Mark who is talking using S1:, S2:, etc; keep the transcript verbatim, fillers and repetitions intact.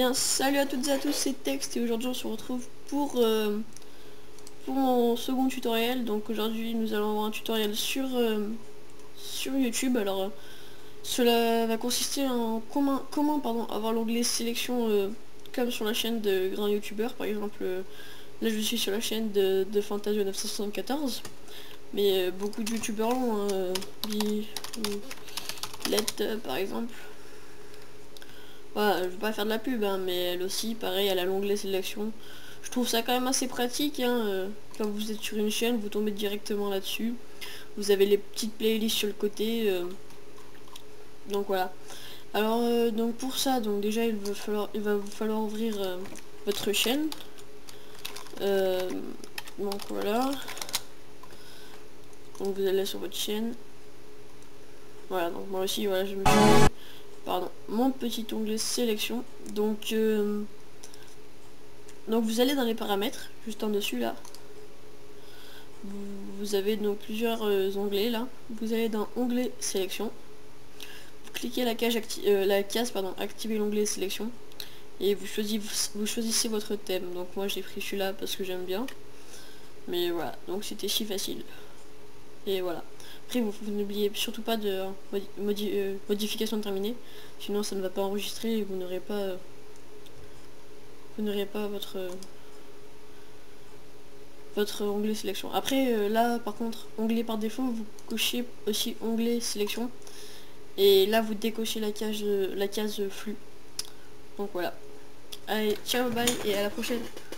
S1: bien, salut à toutes et à tous, c'est Text et aujourd'hui on se retrouve pour, euh, pour mon second tutoriel. Donc aujourd'hui nous allons avoir un tutoriel sur, euh, sur YouTube. Alors euh, cela va consister en comment, comment pardon, avoir l'onglet sélection euh, comme sur la chaîne de grands youtubeurs. Par exemple, euh, là je suis sur la chaîne de, de Fantasio neuf cent soixante-quatorze. Mais euh, beaucoup de youtubeurs l'ont, hein, euh, Bi- Let euh, par exemple. Voilà, je vais pas faire de la pub, hein, mais elle aussi, pareil, elle a l'onglet sélection. Je trouve ça quand même assez pratique, hein, euh, quand vous êtes sur une chaîne, vous tombez directement là-dessus. Vous avez les petites playlists sur le côté. Euh, donc voilà. Alors, euh, donc pour ça, donc déjà, il va, falloir, il va vous falloir ouvrir euh, votre chaîne. Euh, donc voilà. Donc vous allez sur votre chaîne. Voilà, donc moi aussi, voilà, je me suis mis, pardon, mon petit onglet sélection. Donc... Euh, Donc vous allez dans les paramètres, juste en dessus là. Vous, vous avez donc plusieurs euh, onglets là. Vous allez dans onglet sélection. Vous cliquez la case, acti euh, la case pardon, activer l'onglet sélection. Et vous choisissez, vous choisissez votre thème. Donc moi j'ai pris celui-là parce que j'aime bien. Mais voilà, donc c'était si facile. Et voilà. Après vous, vous n'oubliez surtout pas de modi modi euh, modification terminée. Sinon ça ne va pas enregistrer et vous n'aurez pas... Euh, vous n'aurez pas votre... Euh, votre onglet sélection. Après euh, là par contre onglet par défaut, vous cochez aussi onglet sélection et là vous décochez la case la case flux. Donc voilà, allez ciao, bye et à la prochaine.